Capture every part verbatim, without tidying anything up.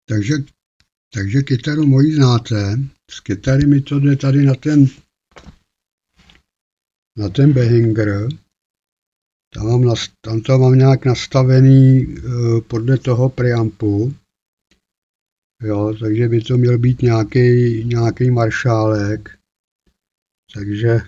Takže, takže kytaru moji znáte. Z kytary mi to jde tady na ten, na ten Behringer. Tam, mám, tam to mám nějak nastavený uh, podle toho preampu. Jo, takže by to měl být nějaký, nějaký maršálek. Takže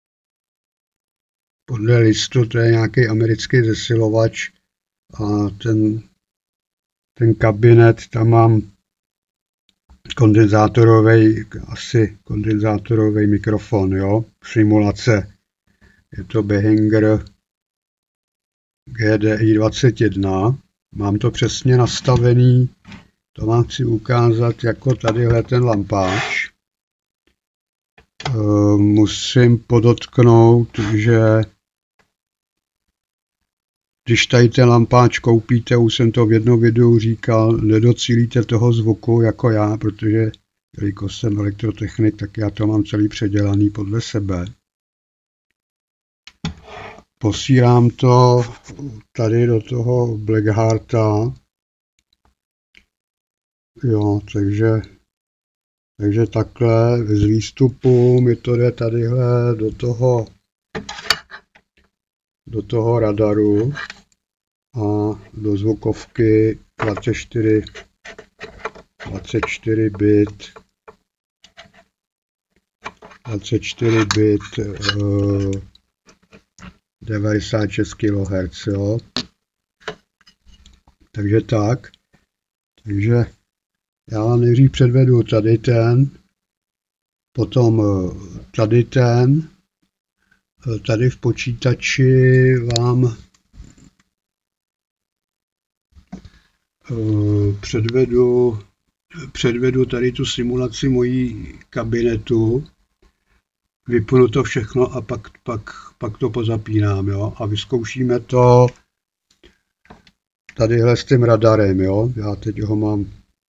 podle listu to je nějaký americký zesilovač a ten, ten kabinet, tam mám kondenzátorový, asi kondenzátorový mikrofon, jo, simulace. Je to Behringer G D I dvacet jedna. Mám to přesně nastavený, to vám chci ukázat jako tadyhle ten lampáč. E, musím podotknout, že když tady ten lampáč koupíte, už jsem to v jednom videu říkal, nedocílíte toho zvuku jako já, protože jelikož jsem elektrotechnik, tak já to mám celý předělaný podle sebe. Posílám to tady do toho Blackhearta. Jo, takže, takže takhle z výstupu mi to jde tadyhle do toho, do toho radaru a do zvukovky dvacet čtyři, dvacet čtyři bit, dvacet čtyři bit, uh, devadesát šest kilohertzů, jo. Takže tak. Takže já vám nejdřív předvedu tady ten, potom tady ten, tady v počítači vám předvedu, předvedu tady tu simulaci mojí kabinetu, vypnu to všechno a pak, pak, pak to pozapínám, jo, a vyzkoušíme to tadyhle s tím radarem, jo, já teď ho mám,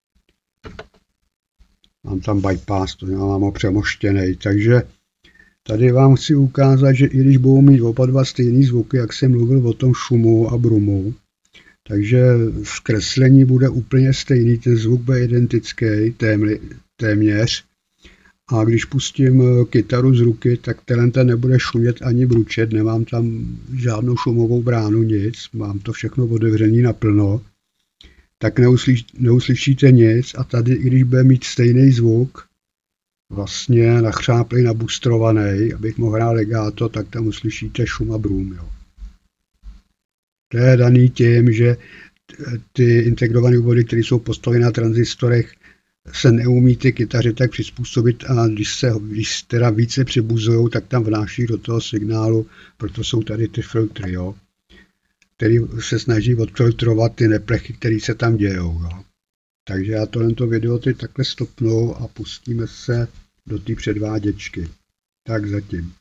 mám tam bypass, to já mám ho přemoštěnej, takže tady vám chci ukázat, že i když budou mít oba dva stejný zvuky, jak jsem mluvil o tom šumu a brumu, takže zkreslení bude úplně stejný, ten zvuk bude identický, téměř. A když pustím kytaru z ruky, tak tenhle nebude šumět ani bručet, nemám tam žádnou šumovou bránu, nic, mám to všechno otevřený naplno, tak neuslyš, neuslyšíte nic a tady, i když bude mít stejný zvuk, vlastně nachřáplej, nabustrovaný, abych mohl hrát legato, tak tam uslyšíte šum a brum. Jo. To je daný tím, že ty integrované obvody, které jsou postaveny na tranzistorech, se neumí ty kytaři tak přizpůsobit a když se když teda více přibuzují, tak tam vnáší do toho signálu, proto jsou tady ty filtry, jo, který se snaží odfiltrovat ty neplechy, které se tam dějou. Jo. Takže já tohle video teď takhle stopnu a pustíme se do té předváděčky. Tak zatím.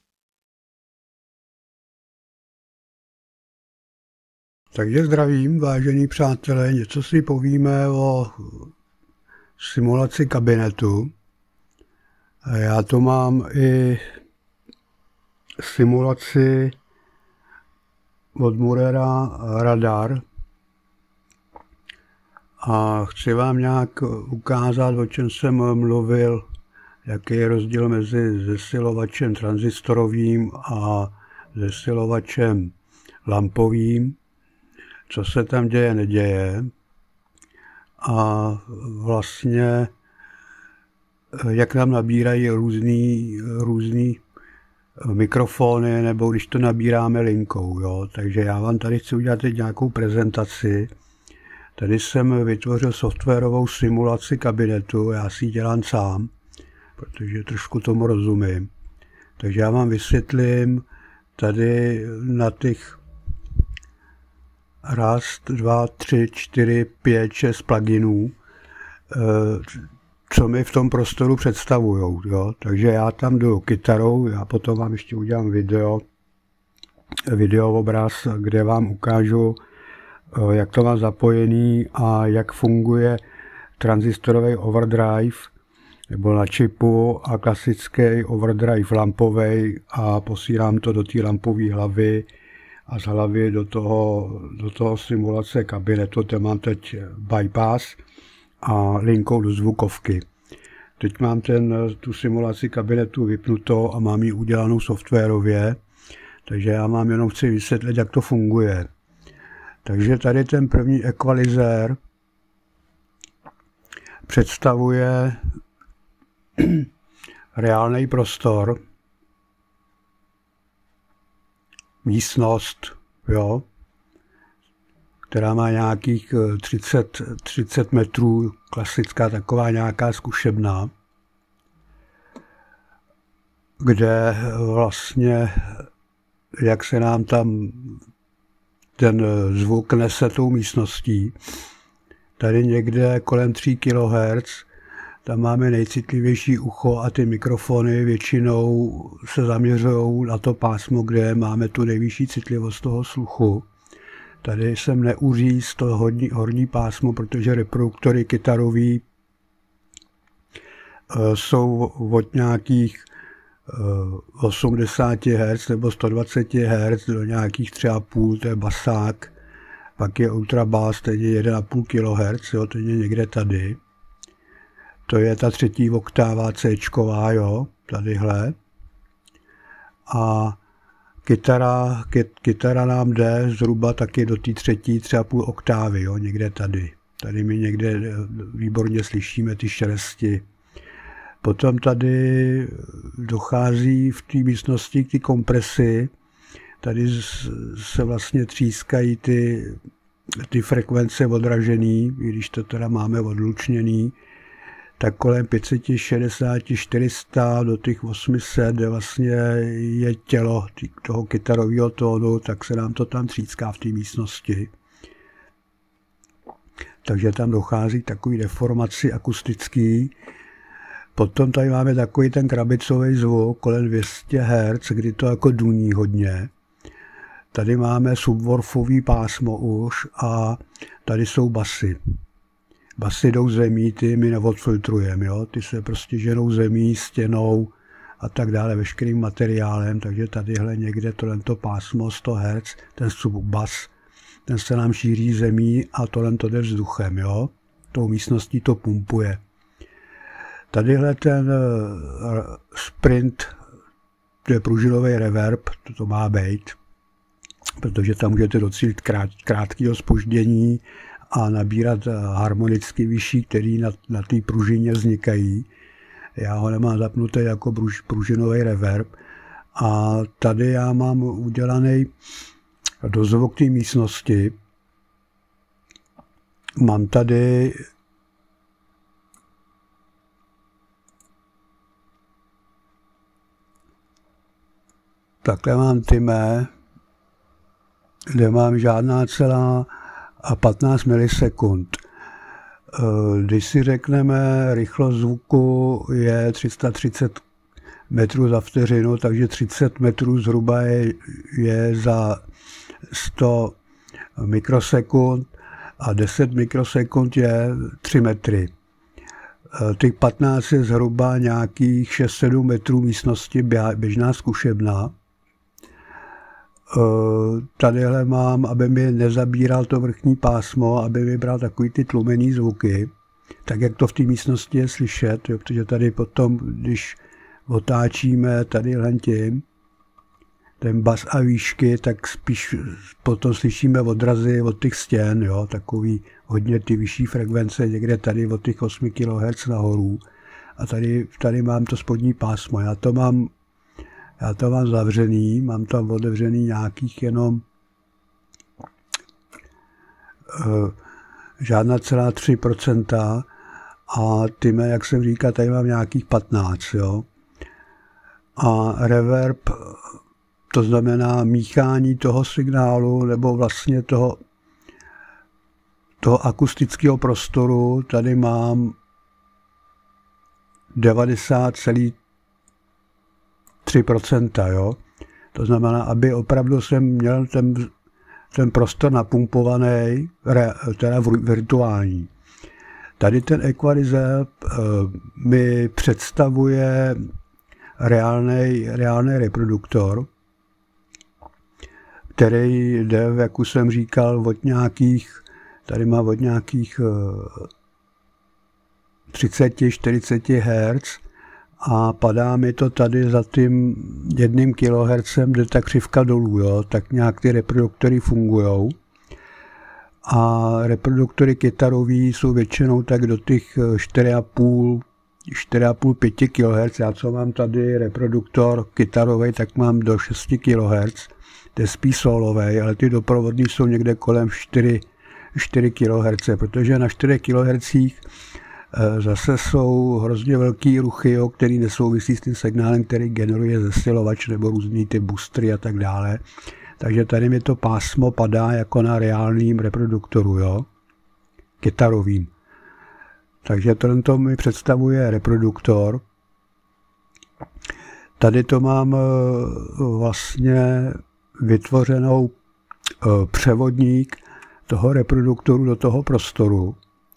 Takže zdravím, vážení přátelé, něco si povíme o simulaci kabinetu. Já to mám i simulaci od Murera Radar a chci vám nějak ukázat, o čem jsem mluvil, jaký je rozdíl mezi zesilovačem tranzistorovým a zesilovačem lampovým, co se tam děje, neděje. A vlastně, jak nám nabírají různý, různý mikrofony, nebo když to nabíráme linkou. Jo. Takže já vám tady chci udělat teď nějakou prezentaci. Tady jsem vytvořil softwarovou simulaci kabinetu, já si ji dělám sám, protože trošku tomu rozumím. Takže já vám vysvětlím tady na těch raz, dva, tři, čtyři, pět, šest pluginů, co mi v tom prostoru představují. Jo? Takže já tam jdu kytarou, já potom vám ještě udělám video, video obraz, kde vám ukážu, jak to mám zapojený a jak funguje transistorový overdrive, nebo na čipu a klasický overdrive lampový a posílám to do té lampové hlavy a z hlavy do toho, do toho simulace kabinetu, tam mám teď bypass a linkou do zvukovky. Teď mám ten, tu simulaci kabinetu vypnutou a mám ji udělanou softwarově, takže já vám jenom chci vysvětlit, jak to funguje. Takže tady ten první ekvalizér představuje reálný prostor, místnost, jo, která má nějakých třicet, třicet metrů, klasická taková nějaká zkušebna, kde vlastně, jak se nám tam ten zvuk nese tou místností, tady někde kolem tří kilohertzů, tam máme nejcitlivější ucho a ty mikrofony většinou se zaměřují na to pásmo, kde máme tu nejvyšší citlivost toho sluchu. Tady jsem neuříz to horní, horní pásmo, protože reproduktory kytarový uh, jsou od nějakých uh, osmdesát hertzů nebo sto dvacet hertzů do nějakých tři a půl, to je basák. Pak je ultrabass, stejně jedna a půl kilohertz, jo, to je někde tady. To je ta třetí oktáva C-čková, jo, tadyhle. A kytara, kyt, kytara nám jde zhruba taky do té třetí, tři a půl oktávy, jo, někde tady. Tady my někde výborně slyšíme ty šelesti. Potom tady dochází v té místnosti k té kompresi. Tady se vlastně třískají ty, ty frekvence odražený, i když to teda máme odlučněný, tak kolem pět set šedesát, čtyři sta do těch osm set, kde vlastně je tělo toho kytarového tónu, tak se nám to tam tříská v té místnosti. Takže tam dochází k takové deformaci akustický. Potom tady máme takový ten krabicový zvuk kolem dvě stě hertzů, kdy to jako duní hodně. Tady máme subwooferový pásmo už a tady jsou basy. Basy jdou zemí, ty my neodfiltrujeme, jo? Ty se prostě ženou zemí, stěnou a tak dále, veškerým materiálem, takže tadyhle někde tohleto pásmo sto hertzů, ten subbas, ten se nám šíří zemí a tohle to jde vzduchem, jo? Tou místností to pumpuje. Tadyhle ten sprint, to je pružinový reverb, to, to má být, protože tam můžete docílit krát, krátkého zpoždění a nabírat harmonicky vyšší, který na, na té pružině vznikají. Já ho nemám zapnutý jako pruž, pružinový reverb. A tady já mám udělaný dozvuk té místnosti. Mám tady takhle mám Time, kde mám žádná celá a patnáct milisekund. Když si řekneme, rychlost zvuku je tři sta třicet metrů za vteřinu, takže třicet metrů zhruba je, je za sto mikrosekund a deset mikrosekund je tři metry. Těch patnáct je zhruba nějakých šest sedm metrů místnosti běžná zkušebna. Tadyhle mám, aby mi nezabíral to vrchní pásmo, aby mi bral takový ty tlumený zvuky, tak jak to v té místnosti je slyšet, jo, protože tady potom, když otáčíme tadyhle tím, ten bas a výšky, tak spíš potom slyšíme odrazy od těch stěn, jo, takový hodně ty vyšší frekvence, někde tady od těch osm kilohertzů nahoru. A tady, tady mám to spodní pásmo, já to mám Já to mám zavřený, mám tam otevřený nějakých jenom uh, žádná celá tři procenta a Time, jak jsem říkal, tady mám nějakých patnáct, jo. A reverb, to znamená míchání toho signálu nebo vlastně toho, toho akustického prostoru, tady mám devadesát celá tři procenta, jo. To znamená, aby opravdu jsem měl ten, ten prostor napumpovaný, teda virtuální. Tady ten equalizer uh, mi představuje reálný, reálný reproduktor, který jde, jak už jsem říkal, od nějakých, tady má od nějakých uh, třicet až čtyřicet hertzů a padá mi to tady za tím jedním kilohertzem, kde ta křivka dolů, jo, tak nějak ty reproduktory fungujou. A reproduktory kytarový jsou většinou tak do těch čtyři a půl až pět kilohertzů. Já co mám tady reproduktor kytarový, tak mám do šest kilohertzů. To je spíš solový, ale ty doprovodní jsou někde kolem čtyři kilohertzy, protože na čtyři kilohertz zase jsou hrozně velký ruchy, jo, který nesouvisí s tím signálem, který generuje zesilovač nebo různý ty boostry a tak dále. Takže tady mi to pásmo padá jako na reálným reproduktoru, jo, kytarovým. Takže tohle mi představuje reproduktor. Tady to mám vlastně vytvořenou převodník toho reproduktoru do toho prostoru,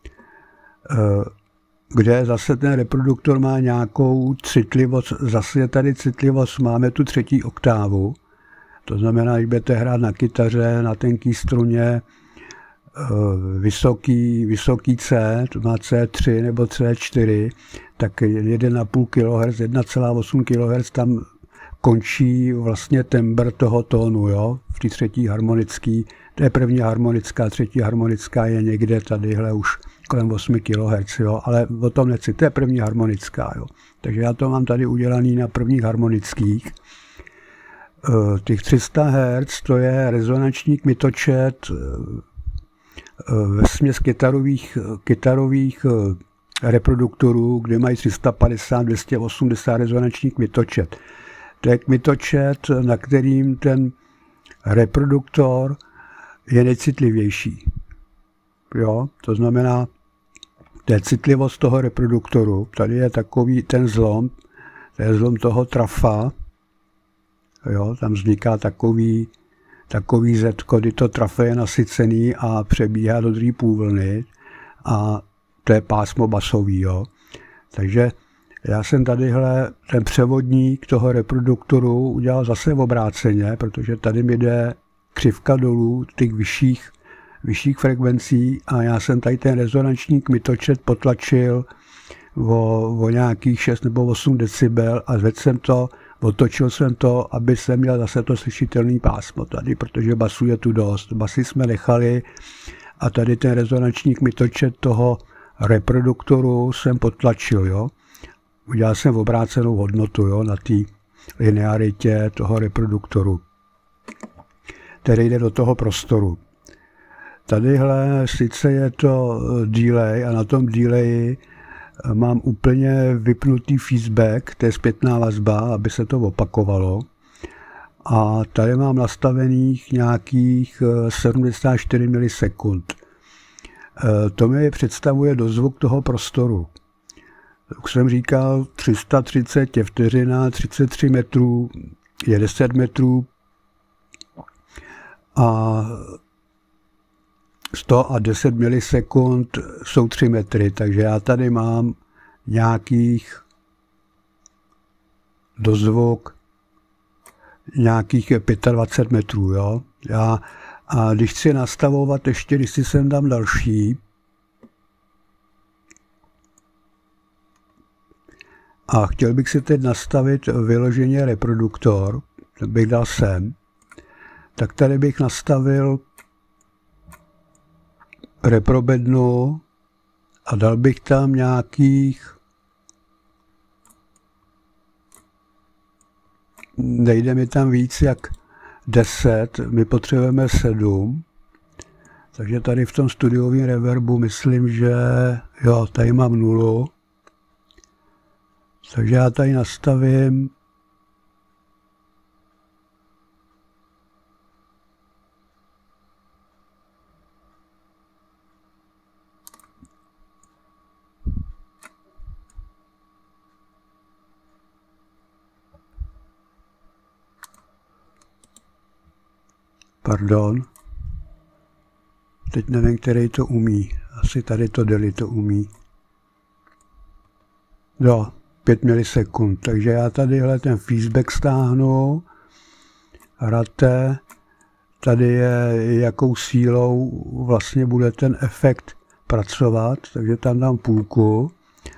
kde zase ten reproduktor má nějakou citlivost, zase tady citlivost, máme tu třetí oktávu, to znamená, když budete hrát na kytaře, na tenký struně, vysoký, vysoký C, to má C tři nebo C čtyři, tak jedna celá pět kilohertz, jedna celá osm kilohertz tam končí vlastně tembr toho tónu, jo, v té třetí harmonický, to je první harmonická, třetí harmonická je někde tadyhle už kolem osm kilohertz, jo, ale o tom nechci, to je první harmonická, jo. Takže já to mám tady udělaný na prvních harmonických. Těch tři sta hertz, to je rezonanční kmitočet vesměs kytarových, kytarových reproduktorů, kde mají tři sta padesát, dvě stě osmdesát rezonanční kmitočet. To je kmitočet, na kterým ten reproduktor je nejcitlivější. Jo? To znamená, to je citlivost toho reproduktoru. Tady je takový ten zlom, to je zlom toho trafa. Jo? Tam vzniká takový, takový Z, kdy to trafa je nasycený a přebíhá do druhé půlvlny. A to je pásmo basový. Jo? Takže já jsem tadyhle ten převodník toho reproduktoru udělal zase v obráceně, protože tady mi jde křivka dolů těch vyšších, vyšších frekvencí a já jsem tady ten rezonanční kmitočet potlačil o, o nějakých šest nebo osm decibel a zvedl jsem to, otočil jsem to, aby jsem měl zase to slyšitelný pásmo tady, protože basů je tu dost. Basy jsme nechali a tady ten rezonanční kmitočet toho reproduktoru jsem potlačil, jo. Udělal jsem obrácenou hodnotu, jo, na té linearitě toho reproduktoru, který jde do toho prostoru. Tadyhle sice je to delay a na tom delayi mám úplně vypnutý feedback, to je zpětná vazba, aby se to opakovalo. A tady mám nastavených nějakých sedmdesát čtyři milisekund. To mi představuje dozvuk toho prostoru. Jak jsem říkal, tři sta třicet je vteřina, třicet tři metrů je deset metrů a sto a deset milisekund jsou tři metry, takže já tady mám nějakých dozvuk nějakých dvacet pět metrů. Jo? Já, a když chci nastavovat ještě, když si sem dám další, a chtěl bych si teď nastavit vyloženě reproduktor, tak bych dal sem, tak tady bych nastavil reprobednu a dal bych tam nějakých, nejde mi tam víc jak deset, my potřebujeme sedm, takže tady v tom studiovém reverbu myslím, že jo, tady mám nulu, takže já tady nastavím pardon, teď nevím, který to umí, asi tady to deli to umí, jo, pět milisekund, takže já tadyhle ten feedback stáhnu, hrate, tady je jakou sílou vlastně bude ten efekt pracovat, takže tam dám půlku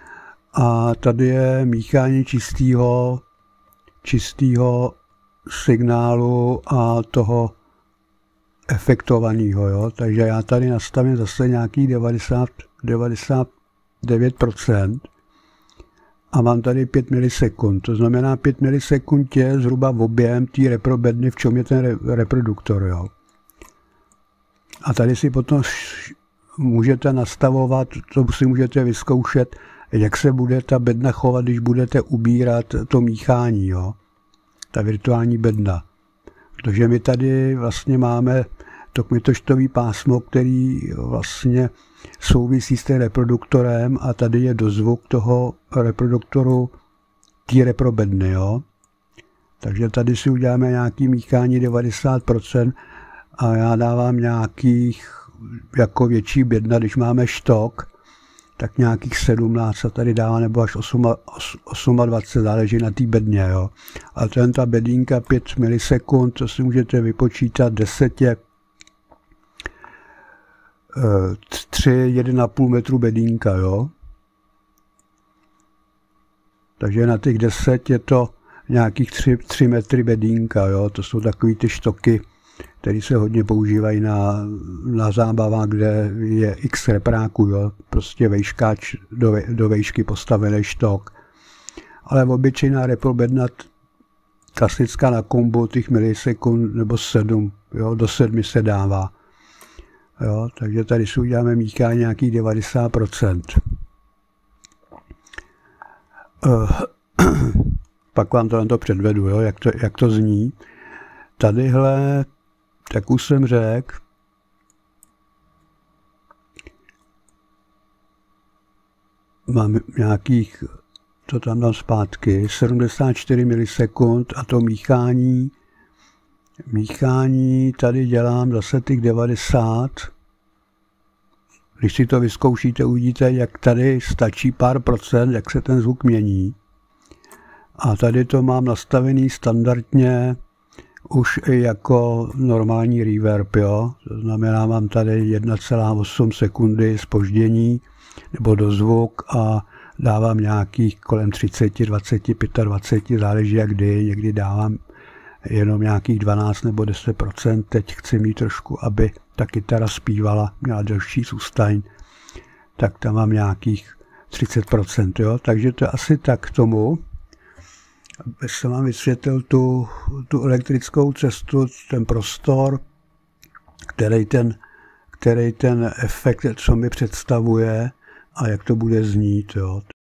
A tady je míchání čistého, čistého signálu a toho efektovaného. Jo? Takže já tady nastavím zase nějaký devadesát, devadesát devět procent a mám tady pět milisekund. To znamená, pět milisekund je zhruba objem té reprobedny, v čem je ten re, reproduktor. Jo? A tady si potom můžete nastavovat, to si můžete vyzkoušet, jak se bude ta bedna chovat, když budete ubírat to míchání, jo? Ta virtuální bedna. Protože my tady vlastně máme to kmitočtový pásmo, který vlastně souvisí s tím reproduktorem a tady je dozvuk toho reproduktoru té reprobedny, jo? Takže tady si uděláme nějaký míchání devadesát procent a já dávám nějakých jako větší bedna, když máme štok, tak nějakých sedmnáct a tady dává, nebo až dvacet osm, záleží na té bedně, jo. A to je ta bedínka pět milisekund, to si můžete vypočítat, deset je tři, jedna a půl metru bedínka, jo. Takže na těch deset je to nějakých tři metry bedínka, jo. To jsou takový ty štoky, které se hodně používají na, na zábavách, kde je x repráků, jo? Prostě vejškáč do, do vejšky postavený štok. Ale obyčejná reprobedna klasická na kombo těch milisekund nebo sedm, jo? Do sedmi se dává. Jo? Takže tady si uděláme míchání nějakých devadesát procent. Uh, pak vám to, to předvedu, jo? Jak, to, jak to zní. Tadyhle, tak už jsem řekl, mám nějakých, to tam dám zpátky, sedmdesát čtyři milisekund a to míchání, míchání tady dělám zase těch devadesát. Když si to vyzkoušíte, uvidíte, jak tady stačí pár procent, jak se ten zvuk mění. A tady to mám nastavený standardně už i jako normální reverb, jo. To znamená, mám tady jedna celá osm sekundy zpoždění nebo dozvuk a dávám nějakých kolem třicet, dvacet, dvacet pět, záleží jak kdy, někdy dávám jenom nějakých dvanáct nebo deset procent, teď chci mít trošku, aby ta kytara zpívala, měla delší sustaň, tak tam mám nějakých třicet procent, jo. Takže to je asi tak k tomu. Aby jsem vám vysvětlil tu, tu elektrickou cestu, ten prostor, který ten, který ten efekt, co mi představuje a jak to bude znít. Jo.